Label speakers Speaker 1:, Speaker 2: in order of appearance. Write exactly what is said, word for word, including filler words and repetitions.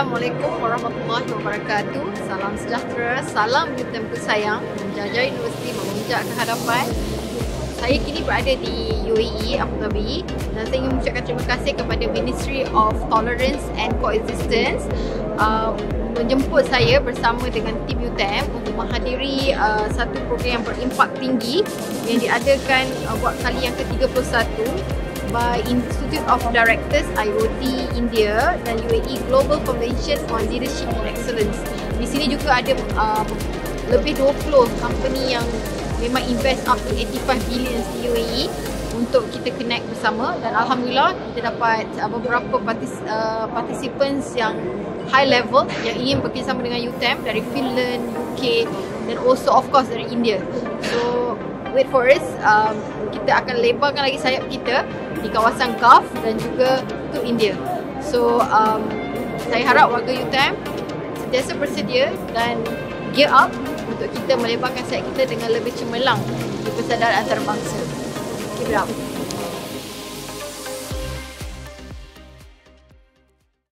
Speaker 1: Assalamualaikum warahmatullahi wabarakatuh. Salam sejahtera, salam U T M ku sayang. Menjajah Universiti memuncak ke hadapan. Saya kini berada di U A E, Abu Dhabi, dan saya ingin mengucapkan terima kasih kepada Ministry of Tolerance and Coexistence uh, menjemput saya bersama dengan tim U T M untuk menghadiri uh, satu program yang berimpak tinggi yang diadakan uh, buat kali yang ke tiga puluh satu by Institute of Directors I O T India dan U A E Global Convention on Leadership and Excellence. Di sini juga ada uh, lebih dua puluh company yang memang invest up to eighty-five billion di U A E untuk kita connect bersama, dan Alhamdulillah kita dapat uh, beberapa partis, uh, participants yang high level yang ingin bekerjasama dengan U T M dari Finland, U K dan also of course dari India. So wait for us, um, kita akan lebarkan lagi sayap kita di kawasan Gulf dan juga ke India. So um, saya harap warga U T M sentiasa bersedia dan gear up untuk kita melebarkan sayap kita dengan lebih cemerlang di persaudaraan antarabangsa. Keep it up.